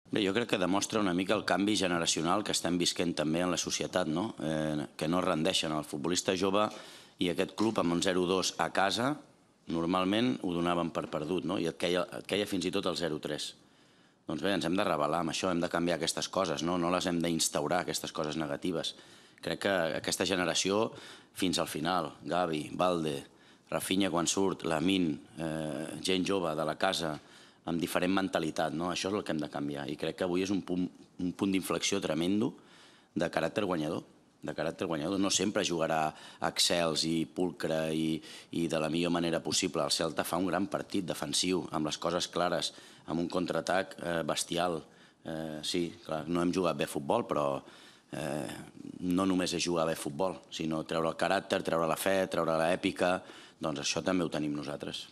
Bé, jo crec que demostra una mica el canvi generacional que estem visquent també en la societat, no? Que no es rendeixen. El futbolista jove i aquest club amb un 0-2 a casa normalment ho donaven per perdut, no? I et queia fins i tot el 0-3. Doncs bé, ens hem de rebel·lar amb això, hem de canviar aquestes coses, no les hem d'instaurar, aquestes coses negatives. Crec que aquesta generació, fins al final, Gavi, Balde, Rafinha quan surt, Lamine, gent jove de la casa, amb diferent mentalitat, no? Això és el que hem de canviar. I crec que avui és un punt d'inflexió tremendo de caràcter guanyador. De caràcter guanyador. No sempre jugarà excels i pulcre i de la millor manera possible. El Celta fa un gran partit defensiu, amb les coses clares, amb un contraatac bestial. Sí, clar, no hem jugat bé a futbol, però no només és jugar bé a futbol, sinó treure el caràcter, treure la fe, treure l'èpica. Doncs això també ho tenim nosaltres.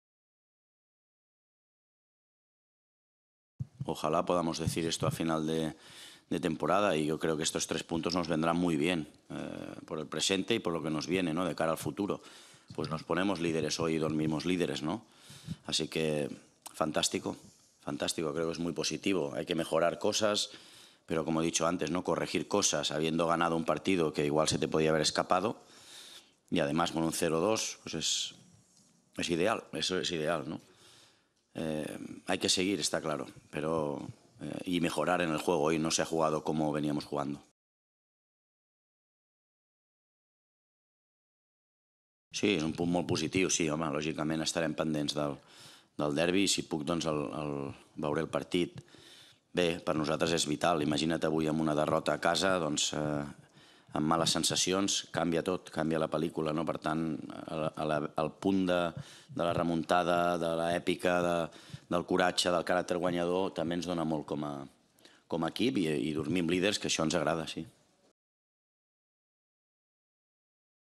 Ojalá podamos decir esto a final de temporada y yo creo que estos 3 puntos nos vendrán muy bien por el presente y por lo que nos viene, ¿no? De cara al futuro. Pues nos ponemos líderes hoy y dormimos líderes, ¿no? Así que fantástico, fantástico, creo que es muy positivo. Hay que mejorar cosas, pero como he dicho antes, ¿no? Corregir cosas habiendo ganado un partido que igual se te podía haber escapado y además con un 0-2, pues es ideal, eso es ideal, ¿no? Hay que seguir, está claro, pero y mejorar en el juego. Hoy no se ha jugado como veníamos jugando. Sí, és un punt molt positiu, sí, home, lògicament estarem pendents del derbi i si puc, doncs, veuré el partit. Bé, per nosaltres és vital. Imagina't avui amb una derrota a casa, doncs, amb males sensacions, canvia tot, canvia la pel·lícula, no? Per tant, el punt de la remuntada, de l'èpica, del coratge, del caràcter guanyador, també ens dona molt com a equip i dormim líders, que això ens agrada, sí.